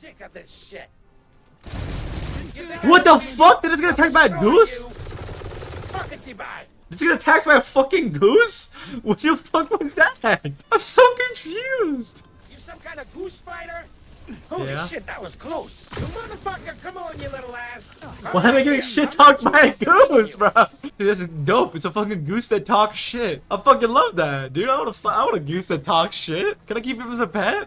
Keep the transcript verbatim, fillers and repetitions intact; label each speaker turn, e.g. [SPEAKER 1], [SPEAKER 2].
[SPEAKER 1] sick of this shit.
[SPEAKER 2] What the fuck? Did this get attacked by a goose?
[SPEAKER 1] Fuckity bye.
[SPEAKER 2] Did you get attacked by a fucking goose? What the fuck was that? I'm so confused.
[SPEAKER 1] You some kind of goose fighter? Holy
[SPEAKER 2] Yeah.
[SPEAKER 1] shit, that was close. You motherfucker, come on, you little ass.
[SPEAKER 2] Why am I getting shit talked by a goose, bro? Dude, this is dope. It's a fucking goose that talks shit. I fucking love that, dude. I want a, I want a goose that talks shit. Can I keep him as a pet?